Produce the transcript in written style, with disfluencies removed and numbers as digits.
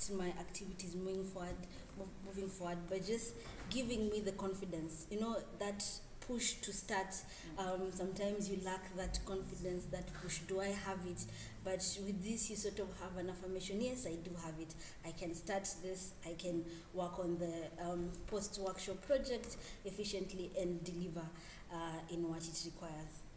impact my activities moving forward, but just giving me the confidence, that push to start. Sometimes you lack that confidence, that push. Do I have it? But with this, you sort of have an affirmation. Yes, I do have it. I can start this. I can work on the post-workshop project efficiently and deliver in what it requires.